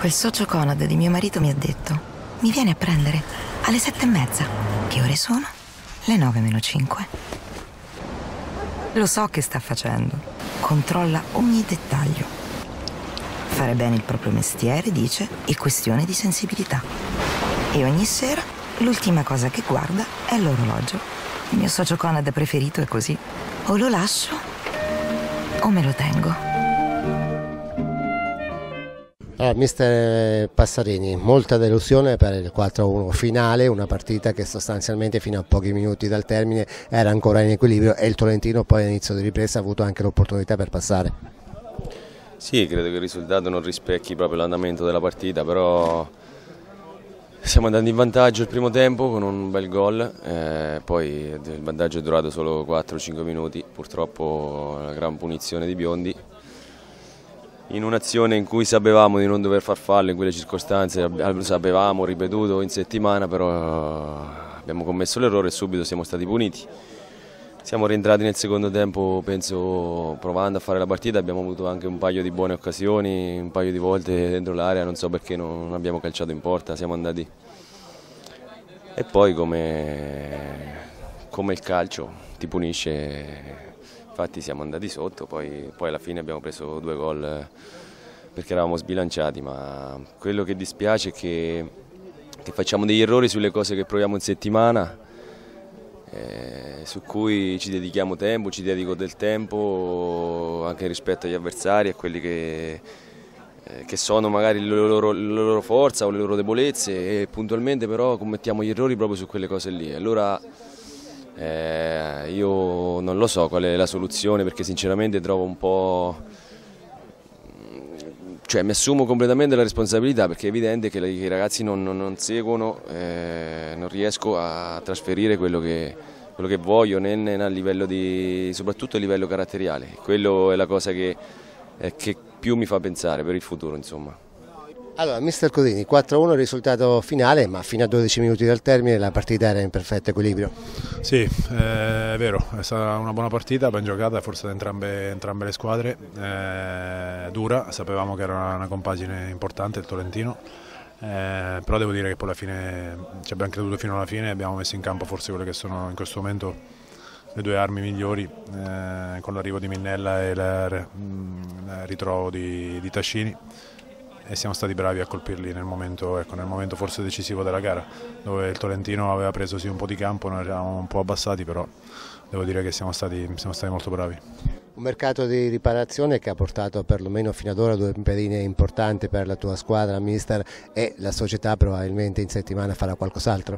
Quel socio Conad di mio marito mi ha detto: mi viene a prendere alle 7:30. Che ore sono? Le 9:05. Lo so che sta facendo. Controlla ogni dettaglio. Fare bene il proprio mestiere, dice, è questione di sensibilità. E ogni sera l'ultima cosa che guarda è l'orologio. Il mio socio Conad preferito è così. O lo lascio o me lo tengo. Allora, mister Passarini, molta delusione per il 4-1 finale, una partita che sostanzialmente fino a pochi minuti dal termine era ancora in equilibrio e il Tolentino poi all'inizio di ripresa ha avuto anche l'opportunità per passare. Sì, credo che il risultato non rispecchi proprio l'andamento della partita, però siamo andati in vantaggio il primo tempo con un bel gol, poi il vantaggio è durato solo 4-5 minuti, purtroppo una gran punizione di Biondi. In un'azione in cui sapevamo di non dover far fallo in quelle circostanze, sapevamo, ripetuto in settimana, però abbiamo commesso l'errore e subito siamo stati puniti. Siamo rientrati nel secondo tempo, penso, provando a fare la partita, abbiamo avuto anche un paio di buone occasioni, un paio di volte dentro l'area, non so perché non abbiamo calciato in porta, siamo andati. E poi come il calcio ti punisce. Infatti siamo andati sotto, poi alla fine abbiamo preso 2 gol perché eravamo sbilanciati, ma quello che dispiace è che facciamo degli errori sulle cose che proviamo in settimana, su cui ci dedichiamo tempo, ci dedico del tempo anche rispetto agli avversari, a quelli che sono magari la loro forza o le loro debolezze, e puntualmente però commettiamo gli errori proprio su quelle cose lì. Allora, io non lo so qual è la soluzione, perché sinceramente trovo un po', cioè mi assumo completamente la responsabilità, perché è evidente che i ragazzi non seguono, non riesco a trasferire quello che voglio né a livello soprattutto a livello caratteriale. Quello è la cosa che più mi fa pensare per il futuro, insomma. Allora, mister Codini, 4-1 il risultato finale, ma fino a 12 minuti dal termine la partita era in perfetto equilibrio. Sì, è vero, è stata una buona partita, ben giocata forse da entrambe le squadre, dura, sapevamo che era una compagine importante il Tolentino, però devo dire che poi alla fine ci abbiamo creduto fino alla fine e abbiamo messo in campo forse quelle che sono in questo momento le 2 armi migliori, con l'arrivo di Minnella e il ritrovo di Tascini. E siamo stati bravi a colpirli nel momento forse decisivo della gara, dove il Tolentino aveva preso sì un po' di campo, noi eravamo un po' abbassati, però devo dire che siamo stati molto bravi. Un mercato di riparazione che ha portato perlomeno fino ad ora 2 pedine importanti per la tua squadra, mister, e la società probabilmente in settimana farà qualcos'altro.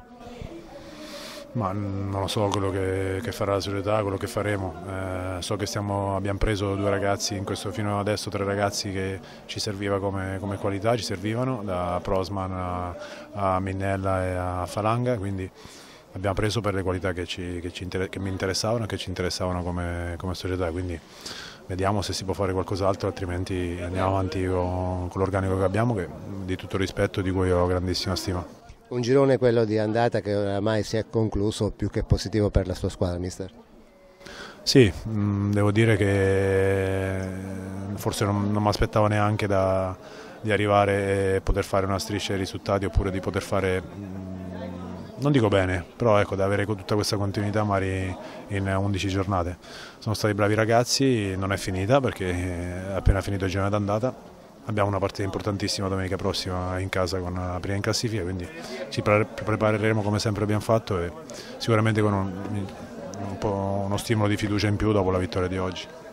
Ma non lo so quello che farà la società, quello che faremo. So che abbiamo preso 2 ragazzi, fino adesso 3 ragazzi che ci serviva come qualità, ci servivano, da Prosman a Minnella e a Falanga, quindi abbiamo preso per le qualità che mi interessavano e che ci interessavano come società, quindi vediamo se si può fare qualcos'altro, altrimenti andiamo avanti con l'organico che abbiamo, che di tutto rispetto, di cui ho grandissima stima. Un girone, quello di andata, che oramai si è concluso, più che positivo per la sua squadra, mister? Sì, devo dire che forse non mi aspettavo neanche di arrivare e poter fare una striscia di risultati, oppure di poter fare, non dico bene, però ecco, da avere tutta questa continuità magari in 11 giornate. Sono stati bravi ragazzi, non è finita perché è appena finito il girone d'andata. Abbiamo una partita importantissima domenica prossima in casa con la prima in classifica, quindi ci prepareremo come sempre abbiamo fatto e sicuramente con un po' uno stimolo di fiducia in più dopo la vittoria di oggi.